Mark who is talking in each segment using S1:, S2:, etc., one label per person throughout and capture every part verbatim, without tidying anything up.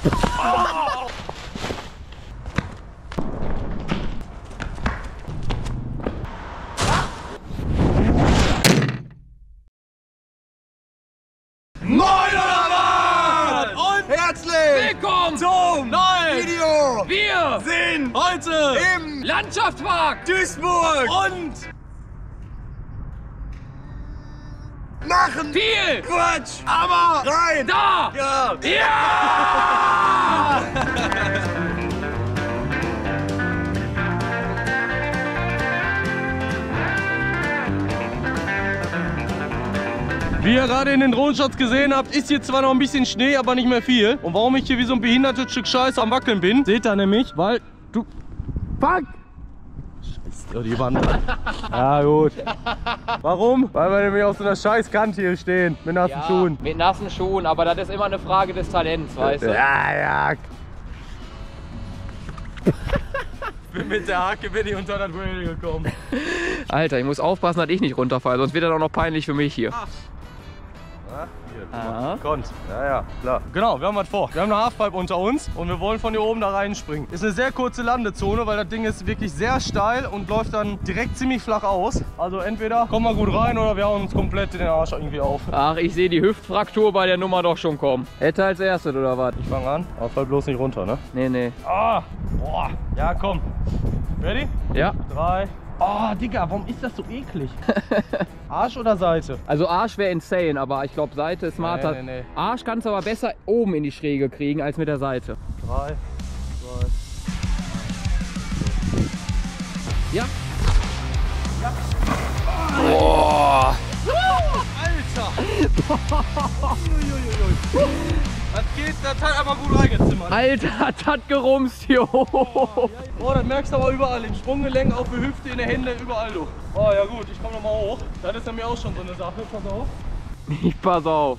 S1: Oh. Moin oder was? Und herzlich willkommen zum neuen Video. Wir sind heute im Landschaftspark Duisburg und machen viel Quatsch, aber rein da! Ja! Ja! Wie ihr gerade in den Drohnenshots gesehen habt, ist hier zwar noch ein bisschen Schnee, aber nicht mehr viel. Und warum ich hier wie so ein behindertes Stück Scheiße am Wackeln bin, seht ihr nämlich, weil du... Fuck! Scheiße, die Wand. Ja gut. Warum? Weil wir nämlich auf so einer scheiß Kante hier stehen, mit nassen
S2: ja,
S1: Schuhen.
S2: Mit nassen Schuhen, aber das ist immer eine Frage des Talents, weißt du?
S1: Ja, ja. Mit der Hacke bin ich unter das Railing gekommen.
S2: Alter, ich muss aufpassen, dass ich nicht runterfalle, sonst wird das auch noch peinlich für mich hier.
S1: Ach. Ja, hier,
S2: ah.
S1: Konnt. Ja, ja, klar. Genau, wir haben was vor. Wir haben eine Halfpipe unter uns und wir wollen von hier oben da reinspringen. Ist eine sehr kurze Landezone, weil das Ding ist wirklich sehr steil und läuft dann direkt ziemlich flach aus. Also entweder kommen wir gut rein oder wir hauen uns komplett in den Arsch irgendwie auf.
S2: Ach, ich sehe die Hüftfraktur bei der Nummer doch schon kommen. Hätte als erstes oder was?
S1: Ich fange an, aber fall bloß nicht runter, ne?
S2: Nee, nee.
S1: Ah, boah. Ja, komm. Ready?
S2: Ja.
S1: Drei. Oh, Digga, warum ist das so eklig? Arsch oder Seite?
S2: Also Arsch wäre insane, aber ich glaube Seite ist smarter.
S1: Nee, nee, nee.
S2: Arsch kannst du aber besser oben in die Schräge kriegen als mit der Seite.
S1: Drei, zwei.
S2: Ja.
S1: Ja.
S2: Boah.
S1: Alter! Das geht, das hat aber gut reingezimmert.
S2: Alter, das hat gerumst hier hoch.
S1: Oh, oh, das merkst du aber überall. Im Sprunggelenk, auf der Hüfte, in der Hände, überall du. Oh ja gut, ich komme nochmal hoch. Das ist nämlich auch schon so eine Sache. Pass auf.
S2: Ich pass auf.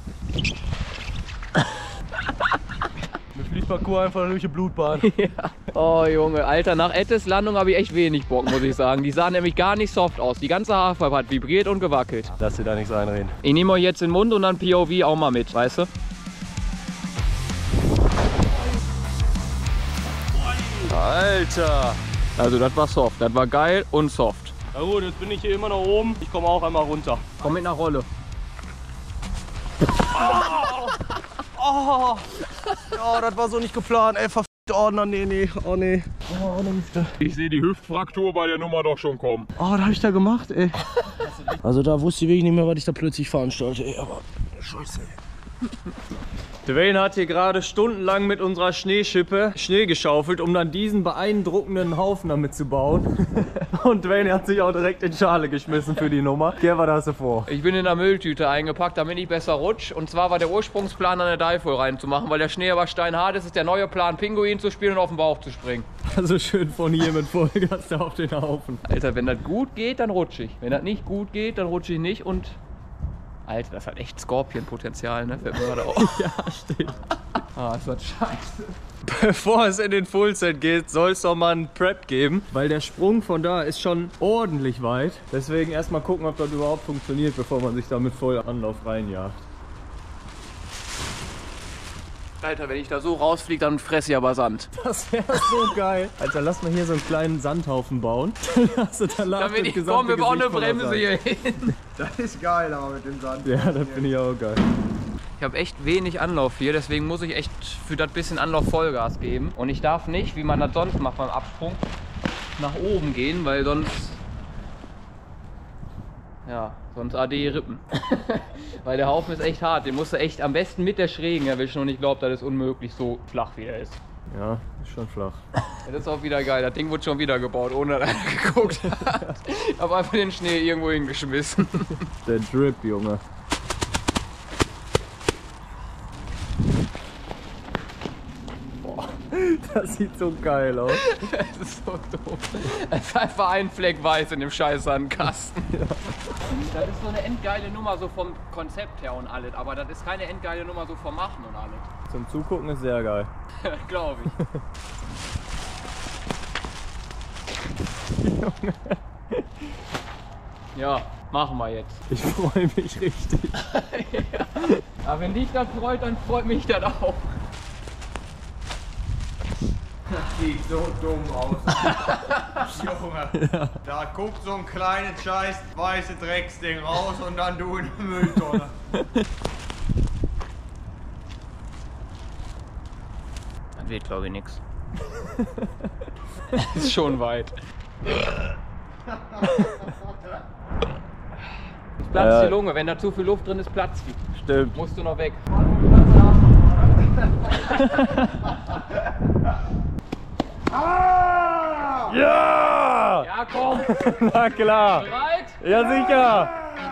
S1: Mir fließt Parcours einfach durch die Blutbahn.
S2: Ja. Oh Junge, Alter, nach Ettes Landung habe ich echt wenig Bock, muss ich sagen. Die sahen nämlich gar nicht soft aus. Die ganze Halfpipe hat vibriert und gewackelt.
S1: Lass dir da nichts einreden.
S2: Ich nehme euch jetzt den Mund und dann P O V auch mal mit, weißt du?
S1: Alter!
S2: Also das war soft, das war geil und soft.
S1: Na gut, jetzt bin ich hier immer noch oben. Ich komme auch einmal runter.
S2: Komm mit einer Rolle.
S1: Oh, oh, oh, das war so nicht geplant. Ey, verfickt Ordner, nee, nee, oh nee. Oh,
S3: ich sehe die Hüftfraktur bei der Nummer doch schon kommen.
S1: Oh, was hab ich da gemacht, ey? Also da wusste ich wirklich nicht mehr, was ich da plötzlich veranstalte, ey, aber Scheiße, ey. Dwayne hat hier gerade stundenlang mit unserer Schneeschippe Schnee geschaufelt, um dann diesen beeindruckenden Haufen damit zu bauen. Und Dwayne hat sich auch direkt in Schale geschmissen für die Nummer. Geh, was hast du vor?
S2: Ich bin in der Mülltüte eingepackt, damit ich besser rutsch. Und zwar war der Ursprungsplan, eine Dive reinzumachen, weil der Schnee aber steinhart ist, ist der neue Plan, Pinguin zu spielen und auf den Bauch zu springen.
S1: Also schön von hier mit Vollgas da auf den Haufen.
S2: Alter, wenn das gut geht, dann rutsch ich. Wenn das nicht gut geht, dann rutsche ich nicht und... Alter, das hat echt Scorpion-Potenzial, ne? Fällt mir gerade auf.
S1: Ja, stimmt.
S2: Ah, ist das scheiße.
S1: Bevor es in den Fullset geht, soll es doch mal einen Prep geben. Weil der Sprung von da ist schon ordentlich weit. Deswegen erstmal gucken, ob das überhaupt funktioniert, bevor man sich da mit voll Anlauf reinjagt.
S2: Alter, wenn ich da so rausfliege, dann fresse ich aber Sand.
S1: Das wäre so geil. Alter, lass mal hier so einen kleinen Sandhaufen bauen. Dann hast du da
S2: Damit ich komm, wir bauen eine Bremse hier hin.
S4: Das ist geil, aber mit dem Sand.
S1: Ja, das finde ich auch geil.
S2: Ich habe echt wenig Anlauf hier, deswegen muss ich echt für das bisschen Anlauf Vollgas geben. Und ich darf nicht, wie man das sonst macht beim Absprung, nach oben gehen, weil sonst... Ja, sonst A D Rippen. Weil der Haufen ist echt hart, den musst du echt am besten mit der Schrägen erwischen und ich glaube, das ist unmöglich so flach wie er ist.
S1: Ja, ist schon flach.
S2: Das ist auch wieder geil, das Ding wurde schon wieder gebaut, ohne dass einer geguckt hat. Ich habe einfach den Schnee irgendwo hingeschmissen.
S1: Der Drip, Junge. Das sieht so geil aus.
S2: Das ist so doof. Es ist einfach ein Fleck weiß in dem scheiß Sandkasten. Ja. Das ist so eine endgeile Nummer so vom Konzept her und alles, aber das ist keine endgeile Nummer so vom Machen und alles.
S1: Zum Zugucken ist sehr geil.
S2: Glaube ich.
S1: Junge.
S2: Ja, machen wir jetzt.
S1: Ich freue mich richtig.
S2: Ja. Aber wenn dich das freut, dann freut mich das auch.
S4: sieht so dumm aus. Junge, ja. Da guckt so ein kleines scheiß weiße Drecksding raus und dann du in den Mülltonne.
S2: Das wird glaube ich nix. Ist schon weit. Jetzt platzt
S1: Ja.
S2: die Lunge, wenn da zu viel Luft drin ist, platzt die.
S1: Stimmt.
S2: Musst du noch weg.
S1: Ja!
S2: Ja, komm!
S1: Na klar!
S2: Bereit?
S1: Ja, sicher!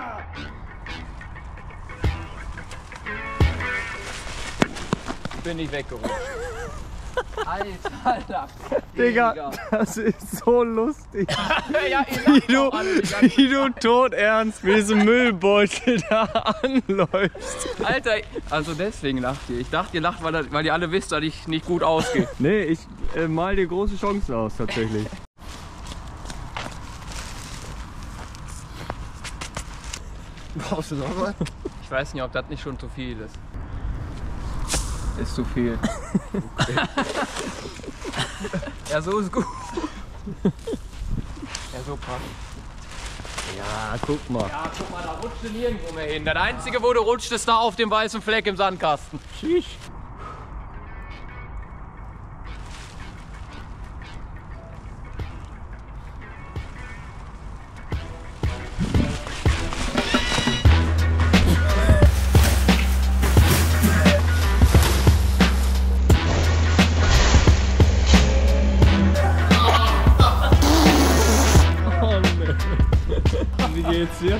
S2: Bin ich weggerutscht. Alter, Alter.
S1: Digga, das ist so lustig.
S2: Ja, ihr
S1: Wie
S2: lacht
S1: du,
S2: doch alle die ganze
S1: wie du todernst mit diesem Müllbeutel da anläufst.
S2: Alter, also deswegen lacht ihr. Ich dachte, ihr lacht, weil, das, weil ihr alle wisst, dass ich nicht gut ausgehe.
S1: Nee, ich äh, mal dir große Chancen aus, tatsächlich.
S4: Brauchst du noch was?
S2: Ich weiß nicht, ob das nicht schon zu viel ist. Ist zu viel. Okay. Ja, so ist gut. Ja, so passt.
S1: Ja, guck mal.
S2: Ja, guck mal, da rutscht du nirgendwo mehr hin. Das einzige, wo du rutscht, ist da auf dem weißen Fleck im Sandkasten.
S1: Tschüss. Wie geht's dir?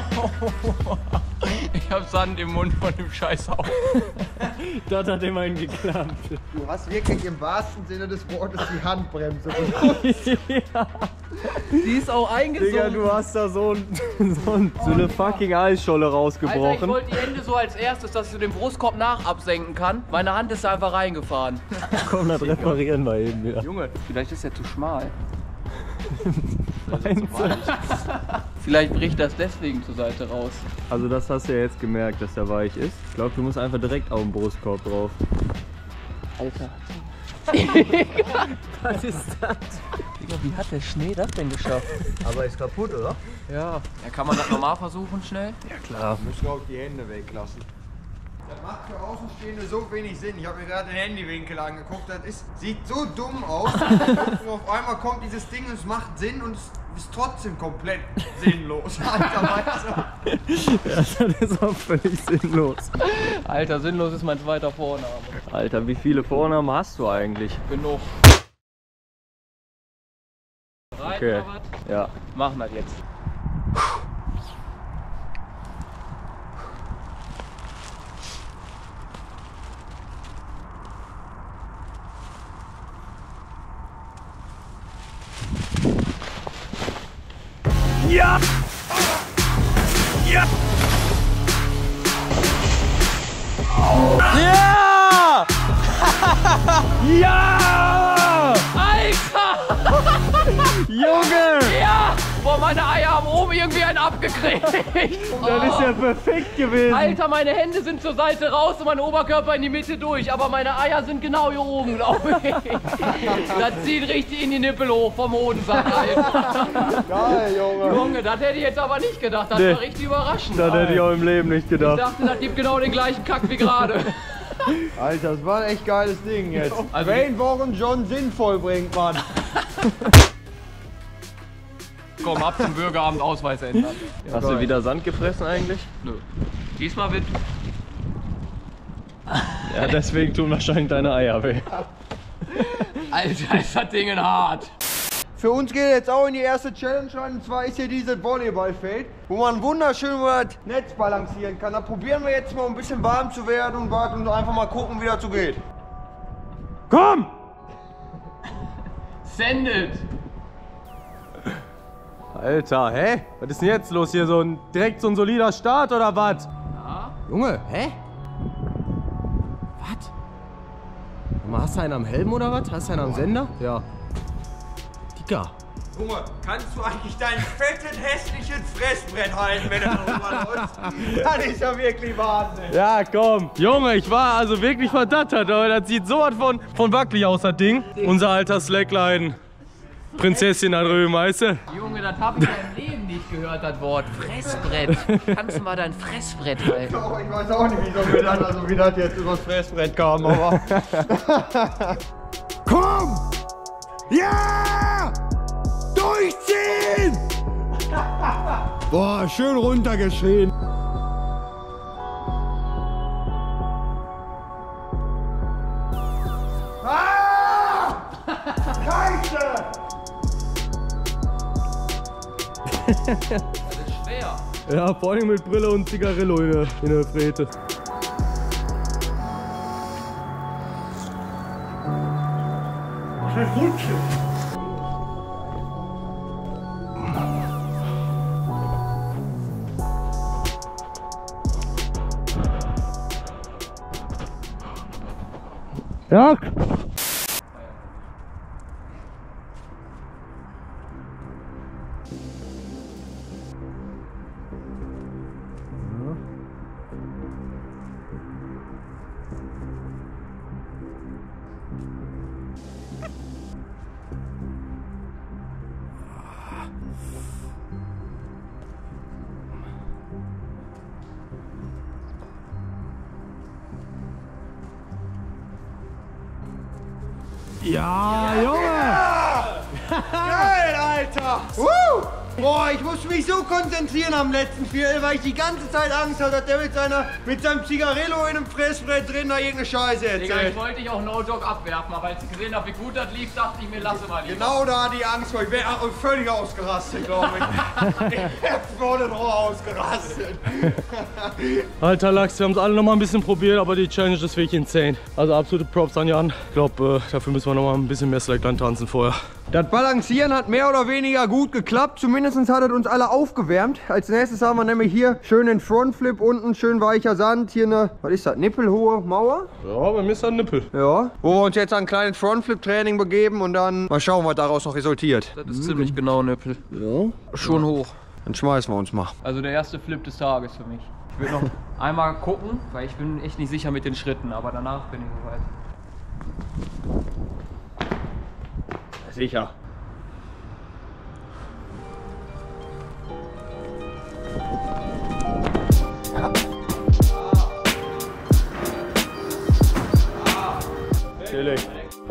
S2: Ich hab Sand im Mund von dem Scheißhaus.
S1: Das hat immerhin geklappt.
S4: Du hast wirklich im wahrsten Sinne des Wortes die Handbremse.
S1: Ja.
S2: Die ist auch eingezogen.
S1: Digga, du hast da so, ein, so, ein, so eine fucking Eisscholle
S2: Alter, ich
S1: rausgebrochen.
S2: wollte die Hände so als erstes, dass ich den Brustkorb nach absenken kann. Meine Hand ist da einfach reingefahren.
S1: Komm, das reparieren wir eben wieder.
S2: Junge, vielleicht ist er zu schmal.
S1: Meinst du?
S2: Vielleicht bricht das deswegen zur Seite raus.
S1: Also das hast du ja jetzt gemerkt, dass der weich ist. Ich glaube, du musst einfach direkt auf den Brustkorb drauf.
S2: Alter.
S1: Was ist das?
S2: Digga, wie hat der Schnee das denn geschafft?
S4: Aber ist kaputt, oder?
S2: Ja. Ja, kann man das nochmal versuchen schnell?
S1: Ja klar.
S4: Müssen wir auch die Hände weglassen. Das macht für Außenstehende so wenig Sinn. Ich habe mir gerade den Handywinkel angeguckt. Das ist, sieht so dumm aus. Und auf einmal kommt dieses Ding und es macht Sinn und es ist trotzdem komplett sinnlos. Alter, weißt du?
S1: Ja, das ist auch völlig sinnlos.
S2: Alter, sinnlos ist mein zweiter Vorname.
S1: Alter, wie viele Vornamen hast du eigentlich?
S2: Genug. Bereit
S1: Okay.
S2: oder was?
S1: Ja.
S2: Machen wir jetzt.
S1: Ja! Ja! Ja! Ja!
S2: Alter!
S1: Junge!
S2: Ja! Boah, meine Eier haben oben irgendwie einen abgekriegt.
S1: Das ist ja perfekt gewesen.
S2: Alter, meine Hände sind zur Seite raus und mein Oberkörper in die Mitte durch. Aber meine Eier sind genau hier oben, glaube ich. Das zieht richtig in die Nippel hoch vom Hodensack, Alter.
S4: Geil, Junge.
S2: Junge, das hätte ich jetzt aber nicht gedacht. Das
S1: Nee.
S2: war richtig überraschend.
S1: Das hätte ich auch im Leben nicht
S2: Ich
S1: gedacht.
S2: dachte, das gibt genau den gleichen Kack wie gerade.
S4: Alter, das war ein echt geiles Ding jetzt.
S2: Also-
S4: Wayne Warren John sinnvoll bringt, Mann.
S2: Komm, ab zum Bürgerabend Ausweis ändern.
S1: Hast du wieder Sand gefressen eigentlich?
S2: Nö. Diesmal wird...
S1: Ja, deswegen tun wahrscheinlich deine Eier weh.
S2: Alter, ist das Ding hart.
S4: Für uns geht jetzt auch in die erste Challenge rein, und zwar ist hier dieses Volleyballfeld, wo man wunderschön über das Netz balancieren kann. Da probieren wir jetzt mal ein bisschen warm zu werden und warten und einfach mal gucken, wie das so geht.
S1: Komm!
S2: Sendet!
S1: Alter, hä? Was ist denn jetzt los hier? So ein direkt so ein solider Start oder was?
S2: Ja?
S1: Junge, hä? Was? Hast du einen am Helm oder was? Hast du einen am Sender? Ja. Digga,
S4: Junge, kannst du eigentlich dein fettes, hässliches Fressbrett halten, wenn du darüber läufst? Das ist ja wirklich Wahnsinn.
S1: Ja, komm. Junge, ich war also wirklich verdattert, aber das sieht sowas von, von wackelig aus, das Ding. Unser alter Slackline. Prinzessin da drüben, weißt du?
S2: Junge, das habe ich ja im Leben nicht gehört, das Wort. Fressbrett. Kannst du mal dein Fressbrett halten?
S4: Oh, ich weiß auch nicht, wieso wir dann, also wie das jetzt übers Fressbrett kam, aber... Komm! Ja! Durchziehen! Boah, schön runtergeschrien. Ah! Scheiße!
S2: Das ist schwer.
S1: Ja, vor allem mit Brille und Zigarillo in der, in der Fräte.
S4: Was ist das Rutschen?
S1: Ja. Ja, Junge!
S4: Geil, Alter! Woo! Boah, ich musste mich so konzentrieren am letzten Viertel, weil ich die ganze Zeit Angst hatte, dass der mit, seiner, mit seinem Zigarillo in einem Fressbrett drin da irgendeine Scheiße
S2: Digga,
S4: erzählt.
S2: ich wollte dich auch No-Joke abwerfen, aber als ich gesehen habe, wie gut das lief, dachte ich mir, lasse mal lieber.
S4: Genau da hatte ich Angst vor. Ich wäre völlig ausgerastet, glaube ich. Ich wäre voll drauf ausgerastet.
S1: Alter Lachs, wir haben es alle noch mal ein bisschen probiert, aber die Challenge ist wirklich insane. Also absolute Props an Jan. Ich glaube, äh, dafür müssen wir noch mal ein bisschen mehr Slackline tanzen vorher.
S4: Das Balancieren hat mehr oder weniger gut geklappt. Zumindest hat es uns alle aufgewärmt. Als nächstes haben wir nämlich hier schön den Frontflip, unten schön weicher Sand. Hier eine, was ist das, nippelhohe Mauer?
S1: Ja, bei mir ist das ein Nippel.
S4: Ja. Wo wir uns jetzt ein kleines Frontflip-Training begeben und dann mal schauen, was daraus noch resultiert.
S2: Das ist ziemlich genau Nippel.
S4: Ja.
S2: Schon hoch.
S4: Dann schmeißen wir uns mal.
S2: Also der erste Flip des Tages für mich. Ich will noch einmal gucken, weil ich bin echt nicht sicher mit den Schritten, aber danach bin ich soweit.
S4: Sicher.
S1: Chillig.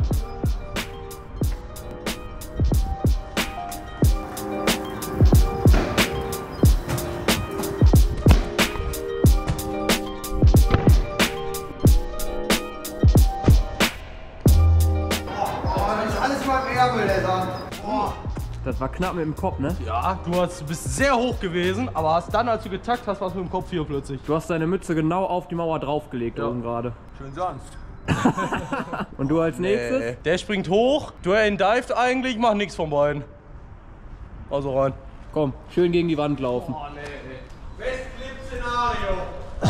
S2: Das war knapp mit dem Kopf, ne?
S1: Ja, du hast, bist sehr hoch gewesen, aber hast dann, als du getackt hast, was mit dem Kopf hier plötzlich.
S2: Du hast deine Mütze genau auf die Mauer draufgelegt, ja. Oben gerade.
S4: Schön sanft.
S2: Und du als nächstes?
S1: Nee. Der springt hoch, du dived eigentlich, mach nichts von beiden. Also rein.
S2: Komm, schön gegen die Wand laufen.
S4: Oh, nee, nee. Best-Clip-Szenario.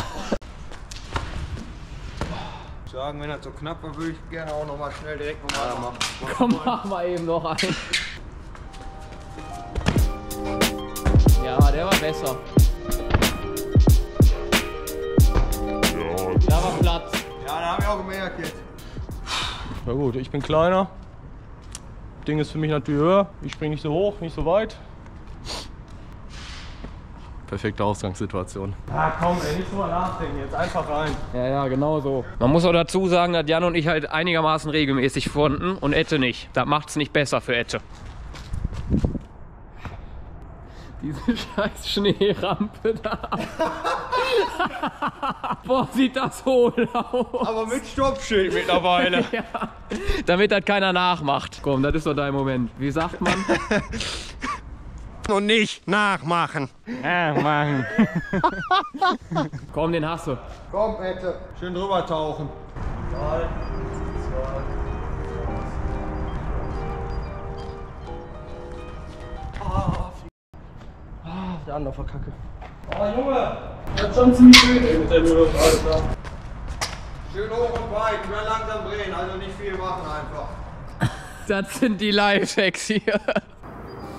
S4: Ich sagen, wenn das so knapp war, würde ich gerne auch noch mal schnell direkt nochmal ja, machen.
S2: Komm, mach mal eben noch einen. Ja, der war besser. Ja. Da war Platz.
S4: Ja, da haben wir auch gemerkt jetzt.
S1: Na gut, ich bin kleiner. Das Ding ist für mich natürlich höher. Ich springe nicht so hoch, nicht so weit. Perfekte Ausgangssituation. Ah komm ey, nicht so mal nachdenken, jetzt einfach rein.
S2: Ja, ja, genau so. Man muss auch dazu sagen, dass Jan und ich halt einigermaßen regelmäßig fronten und Ette nicht. Das macht's nicht besser für Ette. Diese scheiß Schneerampe da. Boah, sieht das hohl aus.
S4: Aber mit Stoppschild mittlerweile.
S2: Ja, damit das keiner nachmacht. Komm, das ist doch dein Moment. Wie sagt man?
S4: Und nicht nachmachen.
S1: Nachmachen.
S2: Komm, den hast du.
S4: Komm, Ette. Schön drüber tauchen. Drei, zwei.
S1: Der andere verkacke. Oh Junge, das ist schon ziemlich schön ey, mit der Luft, Alter.
S4: Schön hoch und weit, nur langsam drehen, also nicht viel machen einfach.
S2: Das sind die Lifehacks hier.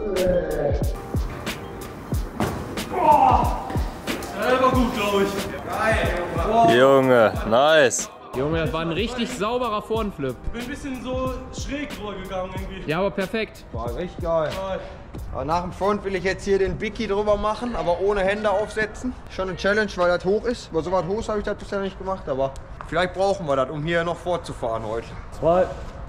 S1: Das war gut, glaube ich.
S4: Geil,
S1: Junge, nice.
S2: Junge, das war ein richtig sauberer Frontflip.
S1: Ich bin ein bisschen so schräg gegangen irgendwie.
S2: Ja, aber perfekt.
S4: war richtig geil. Aber nach dem Front will ich jetzt hier den Biki drüber machen, aber ohne Hände aufsetzen. Schon eine Challenge, weil das hoch ist. Über so was hoch habe ich das bisher nicht gemacht, aber vielleicht brauchen wir das, um hier noch fortzufahren heute.
S1: Zwei.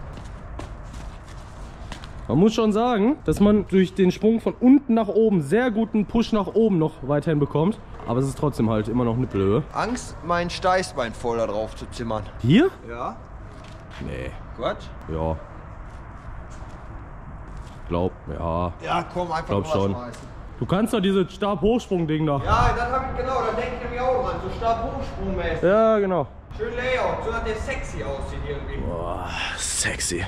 S1: Man muss schon sagen, dass man durch den Sprung von unten nach oben sehr guten Push nach oben noch weiterhin bekommt. Aber es ist trotzdem halt immer noch Nippelhöhe.
S4: Angst, mein Steißbein voll da drauf zu zimmern.
S1: Hier?
S4: Ja?
S1: Nee.
S4: Gut?
S1: Ja. Glaub, ja.
S4: Ja, komm, einfach
S1: Glaub schon.
S4: schmeißen.
S1: Du kannst doch dieses Stabhochsprung-Ding da.
S4: Ja, das habe ich genau, da denke ich nämlich auch dran. So Stabhochsprungmäßig.
S1: Ja, genau.
S4: Schön Layout, so dass der sexy aussieht irgendwie.
S1: Boah, sexy.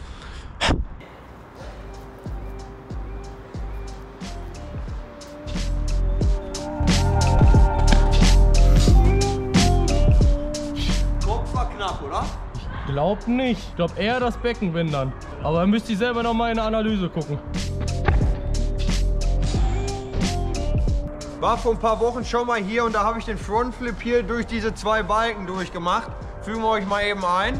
S4: Kopf war knapp, oder?
S1: Glaub nicht. Ich glaub eher das Becken, wenn dann. Aber dann müsst ihr selber noch mal in eine Analyse gucken.
S4: War vor ein paar Wochen schon mal hier und da habe ich den Frontflip hier durch diese zwei Balken durchgemacht. Fügen wir euch mal eben ein.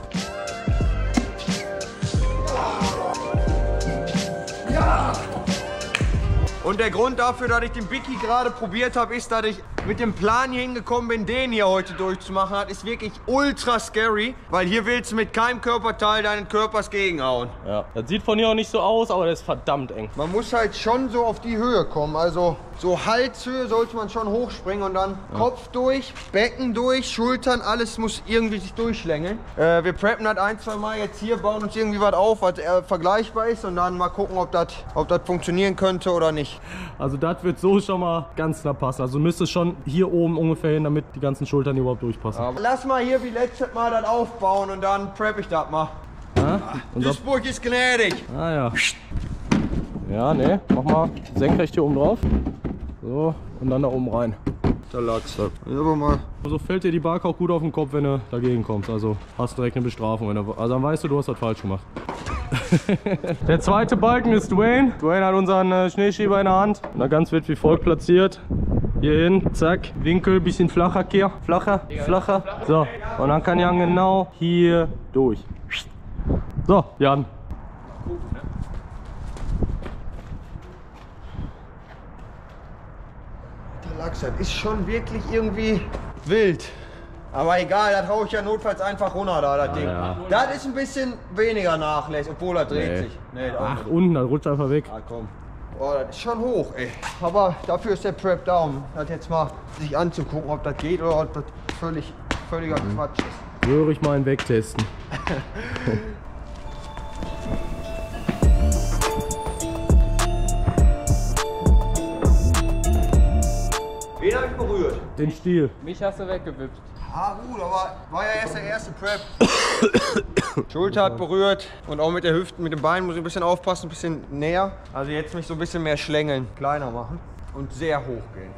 S4: Ja! Und der Grund dafür, dass ich den Biki gerade probiert habe, ist, dass ich mit dem Plan hier hingekommen bin, den hier heute durchzumachen. Das ist wirklich ultra scary, weil hier willst du mit keinem Körperteil deinen Körpers gegenhauen.
S1: Ja, das sieht von hier auch nicht so aus, aber das ist verdammt eng.
S4: Man muss halt schon so auf die Höhe kommen, also so Halshöhe sollte man schon hochspringen und dann ja. Kopf durch, Becken durch, Schultern, alles muss irgendwie sich durchschlängeln. Äh, wir preppen das ein, zwei Mal jetzt hier, bauen uns irgendwie was auf, was äh, vergleichbar ist und dann mal gucken, ob das ob das funktionieren könnte oder nicht.
S1: Also das wird so schon mal ganz knapp passen. Also müsste es schon hier oben ungefähr hin, damit die ganzen Schultern überhaupt durchpassen.
S4: Aber lass mal hier wie letztes Mal das aufbauen und dann prep ich das mal.
S1: Ja?
S4: Duisburg ist gnädig.
S1: Ah ja. Ja, ne, mach mal senkrecht hier oben drauf. So, und dann da oben rein.
S4: Da lag's. Ja, aber mal.
S1: Also fällt dir die Barke auch gut auf den Kopf, wenn du dagegen kommst. Also hast direkt eine Bestrafung. Wenn du, also dann weißt du, du hast das falsch gemacht. Der zweite Balken ist Dwayne. Dwayne hat unseren äh, Schneeschieber in der Hand. Und da ganz wird wie folgt platziert. Hier hin, zack, Winkel, bisschen flacher, Kehr. Flacher, flacher. So, und dann kann Jan genau hier durch. So, Jan.
S4: Der Lachs, das ist schon wirklich irgendwie wild. Aber egal, das hau ich ja notfalls einfach runter da, das Ding.
S1: Ja.
S4: Das ist ein bisschen weniger nachlässig, obwohl er dreht
S1: Nee.
S4: sich. Nee, das auch
S1: Ach,
S4: nicht.
S1: unten, das rutscht einfach weg.
S4: Ah, komm. Oh, das ist schon hoch, ey. Aber dafür ist der Prep da, um das jetzt mal sich anzugucken, ob das geht oder ob das völlig, völliger Quatsch ist.
S1: Würde ich mal einen wegtesten.
S4: Wen habe ich berührt?
S1: Den Stiel.
S2: Mich hast du weggewippt.
S4: Ah gut, aber war ja erst der erste Prep. Schulter hat berührt und auch mit der Hüfte, mit dem Bein muss ich ein bisschen aufpassen, ein bisschen näher. Also jetzt mich so ein bisschen mehr schlängeln, kleiner machen und sehr hoch gehen.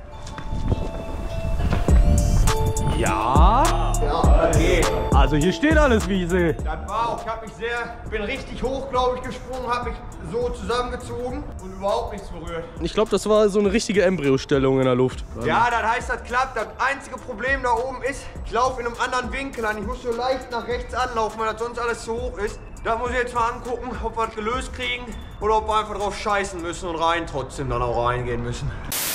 S1: Ja.
S4: Ja, das geht.
S1: Also hier steht alles, wie ich sehe.
S4: Das war auch, ich habe mich sehr, bin richtig hoch, glaube ich, gesprungen, habe mich so zusammengezogen und überhaupt nichts berührt.
S1: Ich glaube, das war so eine richtige Embryostellung in der Luft.
S4: Ja, das heißt, das klappt. Das einzige Problem da oben ist, ich laufe in einem anderen Winkel an. Ich muss so leicht nach rechts anlaufen, weil das sonst alles zu hoch ist. Da muss ich jetzt mal angucken, ob wir das gelöst kriegen oder ob wir einfach drauf scheißen müssen und rein trotzdem dann auch reingehen müssen.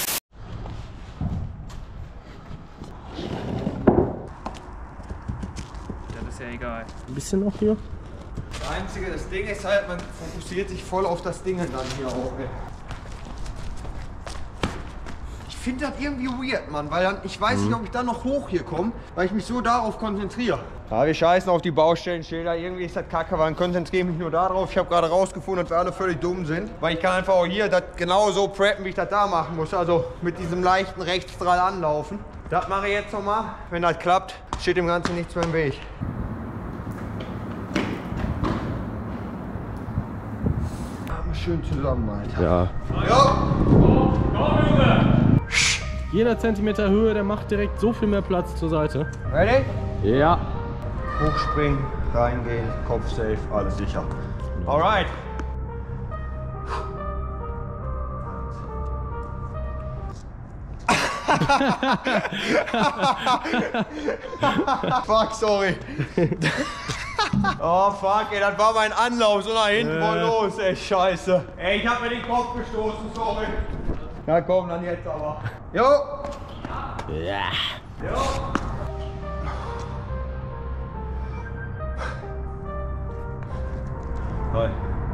S2: Das ist ja egal.
S1: Ein bisschen noch hier.
S4: Das einzige, das Ding ist halt, man fokussiert sich voll auf das Ding dann hier auch. Ey. Ich finde das irgendwie weird, Mann, weil dann, ich weiß mhm. nicht, ob ich dann noch hoch hier komme, weil ich mich so darauf konzentriere. Ja, wir scheißen auf die Baustellenschilder, irgendwie ist das kacke, weil dann konzentriere ich mich nur darauf. Ich habe gerade rausgefunden, dass wir alle völlig dumm sind, weil ich kann einfach auch hier das genau so preppen, wie ich das da machen muss, also mit diesem leichten Rechtsstrahl anlaufen. Das mache ich jetzt nochmal. Wenn das klappt, steht dem Ganzen nichts mehr im Weg. Schön zusammen, Alter.
S1: Ja.
S4: Ja.
S1: Jeder Zentimeter Höhe, der macht direkt so viel mehr Platz zur Seite.
S4: Ready?
S1: Ja.
S4: Hochspringen, reingehen, Kopf safe, alles sicher. Alright. Fuck, sorry. Oh fuck, ey, das war mein Anlauf, so nach hinten voll los, ey, scheiße. Ey, ich hab mir den Kopf gestoßen, sorry. Na komm, dann jetzt aber. Jo! Ja. Jo! Toll.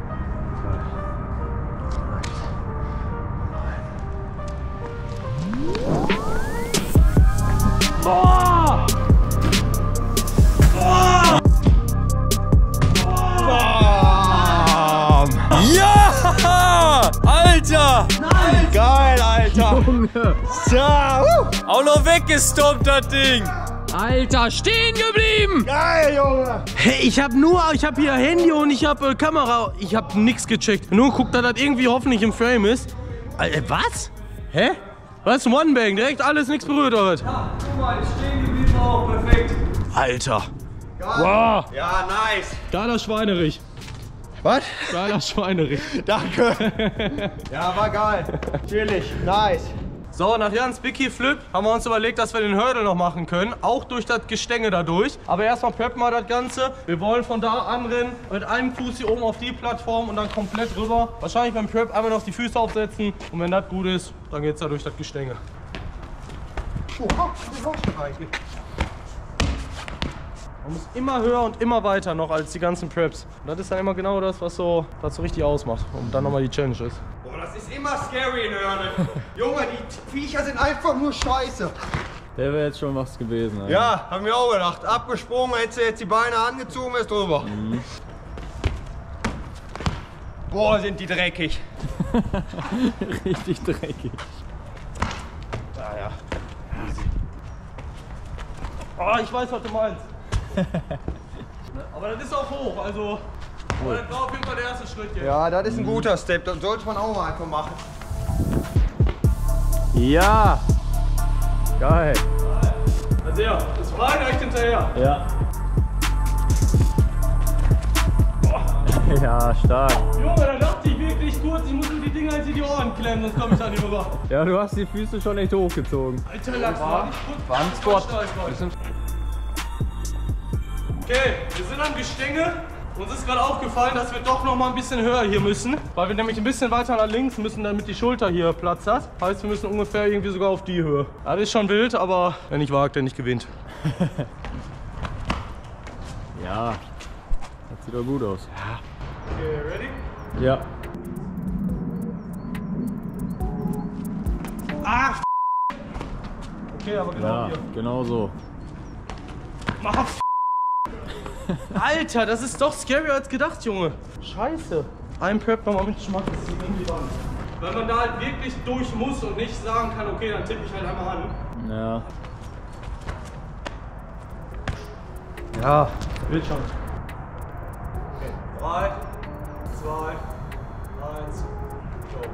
S1: Boah! Boah! Boah! Ja! Alter! Nein! Geil, Alter! Junge! So, uh. Auch noch weggestoppt, das Ding!
S2: Alter, stehen geblieben!
S4: Geil, Junge!
S1: Hey, ich hab nur, ich hab hier Handy und ich hab äh, Kamera. Ich hab nix gecheckt. Nur guckt, dass das irgendwie hoffentlich im Frame ist. Alter, was? Hä? Was? One Bang, direkt alles, nichts berührt, oder was? Ja, guck mal, ist stehen geblieben auch, perfekt. Alter.
S4: Geil.
S1: Wow.
S4: Ja, nice.
S1: Geiler Schweinerich.
S4: Was?
S1: Geiler Schweinerich.
S4: Danke. Ja, war geil. Chillig, nice.
S1: So, nach Jans Big Flip haben wir uns überlegt, dass wir den Hurdle noch machen können. Auch durch das Gestänge dadurch. Aber erstmal preppen wir das Ganze. Wir wollen von da anrennen, mit einem Fuß hier oben auf die Plattform und dann komplett rüber. Wahrscheinlich beim Prep einmal noch die Füße aufsetzen. Und wenn das gut ist, dann geht's da durch das Gestänge. Man muss immer höher und immer weiter noch als die ganzen Preps. Und das ist dann immer genau das, was so, was so richtig ausmacht. Und dann nochmal die Challenge ist.
S4: Boah, das ist immer scary in Hörnern. Junge, die Viecher sind einfach nur scheiße.
S5: Der wäre jetzt schon was gewesen. Alter.
S4: Ja, haben wir auch gedacht. Abgesprungen, hättest du jetzt die Beine angezogen, wärst drüber. Mhm. Boah, sind die dreckig.
S5: Richtig dreckig.
S1: Ja, ja. Easy. Oh, ich weiß, was du meinst. Aber das ist auch hoch, also cool. Das war auf jeden Fall der erste Schritt jetzt.
S4: Ja, das ist ein guter Step, das sollte man auch mal einfach machen.
S5: Ja! Geil!
S1: Also ja, das war direkt hinterher.
S5: Ja. Ja, stark.
S1: Junge, da dachte ich wirklich kurz, ich muss mir die Dinger jetzt in die Ohren klemmen, sonst komme ich da nicht rüber.
S5: Ja, du hast die Füße schon echt hochgezogen.
S1: Alter, Lachs, war nicht gut.
S2: War ein Squat.
S1: Okay, wir sind am Gestänge. Uns ist gerade aufgefallen, dass wir doch noch mal ein bisschen höher hier müssen, weil wir nämlich ein bisschen weiter nach links müssen, damit die Schulter hier Platz hat. Heißt, wir müssen ungefähr irgendwie sogar auf die Höhe. Das ist schon wild, aber wer nicht wagt, der nicht gewinnt.
S5: Ja, das sieht doch gut aus.
S1: Ja. Okay, ready?
S5: Ja.
S1: Ah, okay, aber genau
S5: Ja,
S1: hier.
S5: genau so.
S1: Mach Alter, das ist doch scarier als gedacht, Junge. Scheiße. Ein Prep nochmal mit Schmack, das ist irgendwie Wand. Weil man da halt wirklich durch muss und nicht sagen kann, okay, dann tippe ich halt einmal an.
S5: Ja.
S1: Ja, wird schon. Okay, drei, zwei, eins, go.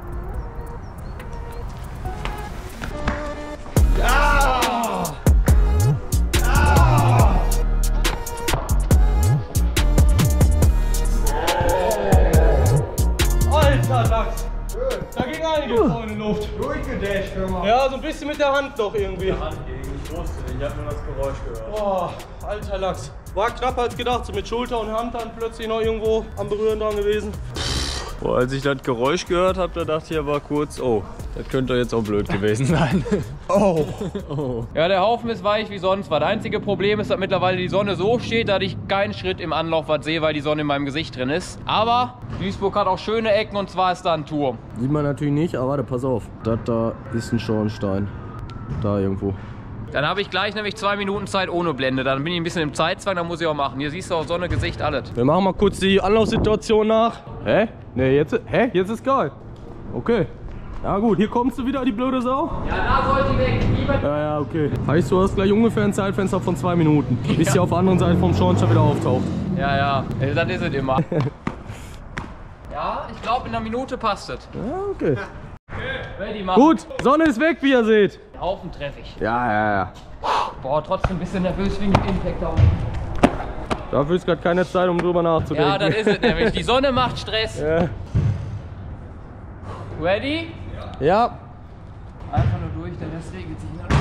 S1: Ja! Alter Lachs! Da ging einiges uh. in die Luft.
S4: Durchgedasht, hör mal.
S1: Ja, so ein bisschen mit der Hand noch irgendwie.
S5: Hand gegen, ich wusste nicht, ich hab nur das Geräusch gehört.
S1: Boah, alter Lachs. War knapper als gedacht, so mit Schulter und Hand dann plötzlich noch irgendwo am Berühren dran gewesen.
S5: Boah, als ich das Geräusch gehört habe, da dachte ich aber kurz, oh, das könnte jetzt auch blöd gewesen sein.
S1: Oh.
S5: Oh.
S2: Ja, der Haufen ist weich wie sonst was. Das einzige Problem ist, dass mittlerweile die Sonne so steht, dass ich keinen Schritt im Anlauf was sehe, weil die Sonne in meinem Gesicht drin ist. Aber Duisburg hat auch schöne Ecken und zwar ist da ein Turm.
S1: Sieht man natürlich nicht, aber warte, pass auf. Das da ist ein Schornstein. Da irgendwo.
S2: Dann habe ich gleich nämlich zwei Minuten Zeit ohne Blende. Dann bin ich ein bisschen im Zeitzwang, dann muss ich auch machen. Hier siehst du auch Sonne, Gesicht, alles.
S1: Wir machen mal kurz die Anlaufsituation nach. Hä? Ne, jetzt, hä? Jetzt ist geil. Okay. Ja gut, hier kommst du wieder, die blöde Sau.
S2: Ja, da sollte die weg. Lieber
S1: Ja, ja, okay. Heißt, du hast gleich ungefähr ein Zeitfenster von zwei Minuten, bis
S2: Ja.
S1: sie auf der anderen Seite vom Schornstein wieder auftaucht.
S2: Ja, ja, das ist es immer. Ja, ich glaube, in einer Minute passt es.
S1: Ja, okay.
S2: Ready, machen.
S1: Gut, Sonne ist weg, wie ihr seht.
S2: Den Haufen treffe ich.
S1: Ja, ja, ja.
S2: Boah, trotzdem ein bisschen nervös wegen dem Impact da unten.
S1: Dafür ist gerade keine Zeit, um drüber nachzudenken.
S2: Ja, das ist es nämlich. Die Sonne macht Stress.
S1: Ja.
S2: Ready?
S1: Ja.
S2: Einfach nur durch. fürchte, das regelt sich in der Luft.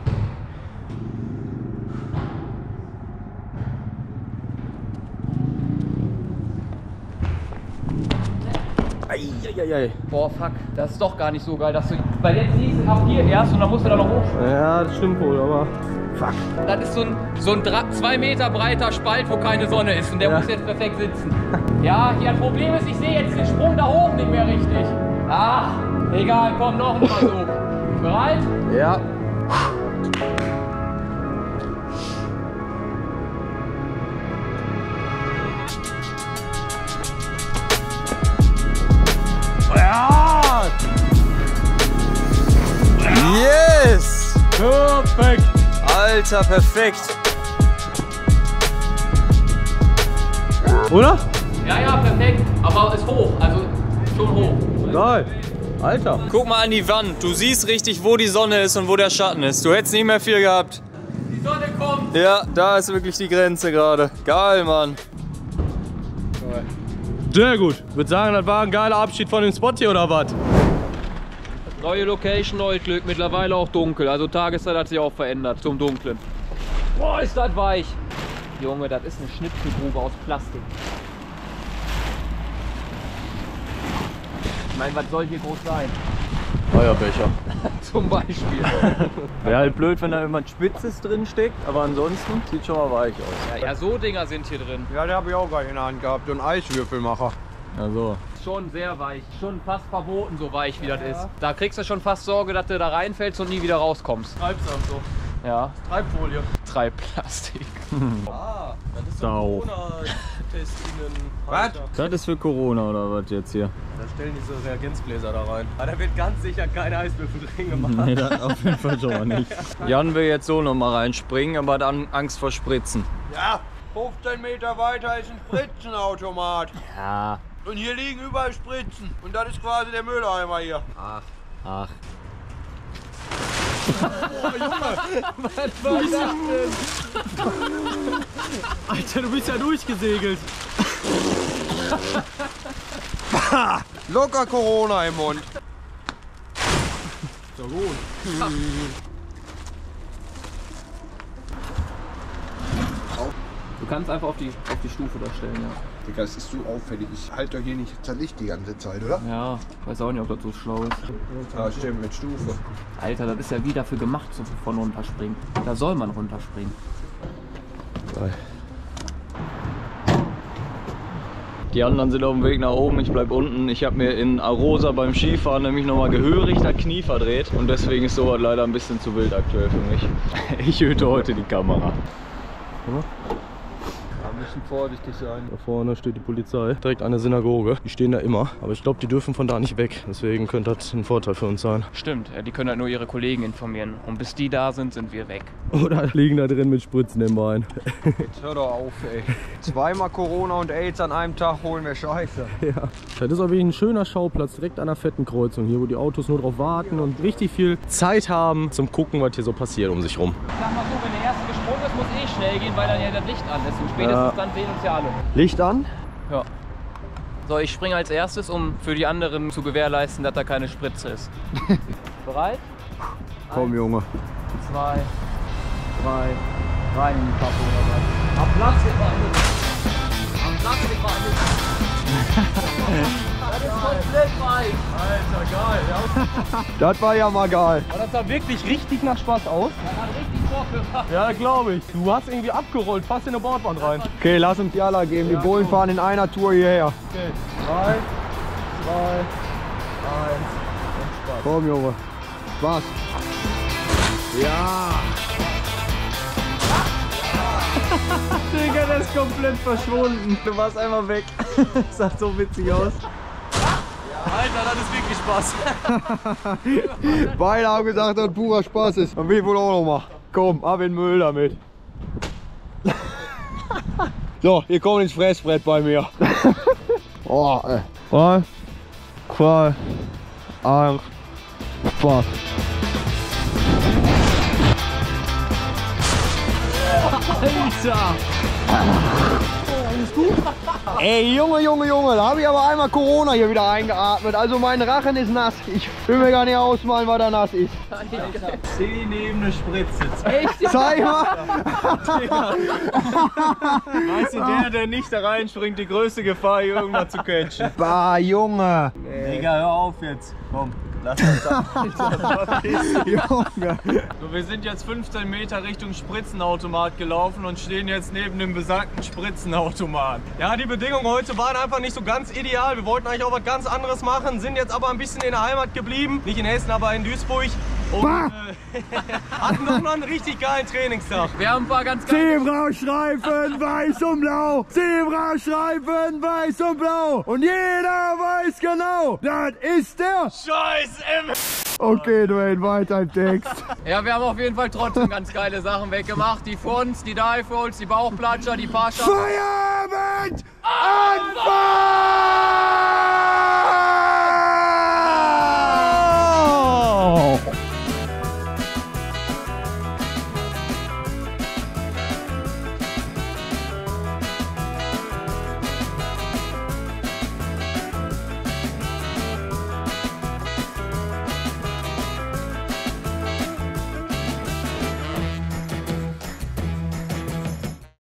S1: Eieiei.
S2: Boah, fuck, das ist doch gar nicht so geil, dass du. Weil jetzt siehst du ab hier erst und dann musst du da noch hoch.
S1: Ja, das stimmt wohl, aber fuck.
S2: Das ist so ein, so ein zwei Meter breiter Spalt, wo keine Sonne ist und der
S1: Ja.
S2: muss jetzt perfekt sitzen. Ja, hier das Problem ist, ich sehe jetzt den Sprung da hoch nicht mehr richtig. Ach, egal, komm, noch ein Versuch. Bereit?
S1: Ja. Ja! Yes! Perfekt! Alter, perfekt! Oder?
S2: Ja, ja, perfekt. Aber ist hoch, also schon hoch.
S1: Geil! Alter! Guck mal an die Wand. Du siehst richtig, wo die Sonne ist und wo der Schatten ist. Du hättest nicht mehr viel gehabt.
S2: Die Sonne kommt!
S1: Ja, da ist wirklich die Grenze gerade. Geil, Mann. Sehr gut. Ich würde sagen, das war ein geiler Abschied von dem Spot hier, oder was?
S2: Neue Location, neues Glück. Mittlerweile auch dunkel. Also Tageszeit hat sich auch verändert zum Dunklen. Boah, ist das weich. Junge, das ist eine Schnipselgrube aus Plastik. Ich meine, was soll hier groß sein?
S1: Feuerbecher.
S2: Zum Beispiel.
S1: Wäre halt blöd, wenn da jemand Spitzes drin steckt, aber ansonsten sieht schon mal weich aus.
S2: Ja, ja, so Dinger sind hier drin.
S4: Ja, den habe ich auch gerade in der Hand gehabt. So ein Eiswürfelmacher.
S1: Also.
S2: Schon sehr weich. Schon fast verboten, so weich wie das ist. Da kriegst du schon fast Sorge, dass du da reinfällst und nie wieder rauskommst.
S1: Treibsam so.
S2: Ja.
S1: Treibfolie.
S2: Treibplastik.
S1: Ah, das ist so
S5: Sau.
S1: Corona-Testingen.
S4: Was?
S5: Das ist für Corona oder was jetzt hier?
S1: Da stellen die so Reagenzgläser da rein. Aber da wird ganz sicher kein Eiswürfel drin gemacht.
S5: Nee, das auf jeden Fall schon mal nicht. Jan will jetzt so noch mal reinspringen, aber hat an- Angst vor Spritzen.
S4: Ja, fünfzehn Meter weiter ist ein Spritzenautomat.
S5: Ja.
S4: Und hier liegen überall Spritzen. Und das ist quasi der Mülleimer hier.
S5: Ach. Ach.
S1: Alter, du bist ja durchgesegelt.
S4: Locker Corona im Mund.
S1: So gut.
S2: Du kannst einfach auf die, auf die Stufe da stellen, ja.
S4: Digga, das ist so auffällig. Ich halte doch hier nicht zerlicht die ganze Zeit, oder?
S2: Ja, weiß auch nicht, ob das so schlau ist.
S4: Ja, stimmt, mit Stufe.
S2: Alter, das ist ja wie dafür gemacht, so von runterspringen. Da soll man runterspringen.
S5: Die anderen sind auf dem Weg nach oben, ich bleib unten. Ich habe mir in Arosa beim Skifahren nämlich nochmal gehörig das Knie verdreht. Und deswegen ist sowas leider ein bisschen zu wild aktuell für mich. Ich hüte heute die Kamera.
S1: Wir müssen vorsichtig sein. Da vorne steht die Polizei. Direkt an der Synagoge. Die stehen da immer. Aber ich glaube, die dürfen von da nicht weg. Deswegen könnte das ein Vorteil für uns sein.
S2: Stimmt, ja, die können halt nur ihre Kollegen informieren. Und bis die da sind, sind wir weg.
S1: Oder liegen da drin mit Spritzen im Bein.
S4: Jetzt hör doch auf, ey. Zweimal Corona und AIDS an einem Tag holen wir Scheiße.
S1: Ja. Das ist aber ein schöner Schauplatz, direkt an der fetten Kreuzung hier, wo die Autos nur drauf warten und richtig viel Zeit haben zum Gucken, was hier so passiert um sich rum.
S2: Ich sag mal so, wenn der erste gesprungen ist, muss eh schnell gehen, weil dann ja das Licht an ist. Und spätestens
S1: Ja.
S2: dann sehen uns ja alle.
S1: Licht an?
S2: Ja. So, ich springe als erstes, um für die anderen zu gewährleisten, dass da keine Spritze ist. Bereit?
S4: Komm, Junge.
S2: Zwei, drei, rein in die Pappe oder was? Am Platz geht mal alles. Am Platz geht mal alles. Das ist komplett weich.
S1: Alter, geil. Ja.
S4: Das war ja mal geil.
S1: Aber das sah wirklich richtig nach Spaß aus.
S2: Das hat richtig Bock gemacht.
S1: Ja, glaube ich. Du hast irgendwie abgerollt, fast in eine Bordwand rein.
S4: Okay, lass uns die aller geben. Die Bullen fahren in einer Tour hierher.
S1: Okay. Drei, zwei, eins und Spaß.
S4: Komm, Junge. Was? Ja.
S5: Digga, der ist komplett verschwunden. Du warst einmal weg. Das sah so witzig aus.
S1: Alter, das ist wirklich Spaß.
S4: Beide haben gesagt, dass purer Spaß ist. Und wir wohl auch noch mal. Komm, ab in den Müll damit. So, ihr kommt ins Fressbrett bei mir. Oh, ey.
S1: Drei, zwei, eins, Spaß. Alter!
S4: alles gut? Ey, Junge, Junge, Junge, da habe ich aber einmal Corona hier wieder eingeatmet. Also mein Rachen ist nass. Ich will mir gar nicht ausmalen, was da nass ist.
S1: Zeh neben eine Spritze.
S2: Echt?
S4: Zeig mal.
S1: Weißt du, der, der nicht da reinspringt, die größte Gefahr, hier irgendwann zu catchen.
S4: Bah, Junge.
S1: Digga, hör auf jetzt. Komm, lass uns da.
S4: Junge.
S1: So, wir sind jetzt fünfzehn Meter Richtung Spritzenautomat gelaufen und stehen jetzt neben dem besagten Spritzenautomat. Ja, die Bedingungen heute waren einfach nicht so ganz ideal. Wir wollten eigentlich auch was ganz anderes machen, sind jetzt aber ein bisschen in der Heimat geblieben. Nicht in Hessen, aber in Duisburg. Und äh, hatten doch noch einen richtig geilen Trainingstag.
S2: Wir haben ein paar ganz geile...
S4: Zebrastreifen, weiß und blau. Zebrastreifen, weiß und blau. Und jeder weiß genau, das ist der...
S1: Scheiß M.
S4: Okay, Dwayne, weiter im Text.
S2: Ja, wir haben auf jeden Fall trotzdem ganz geile Sachen weggemacht. Die Fronts, die Dive Rolls, die Bauchplatscher, die Pascha.
S4: Feierabend! Anfang!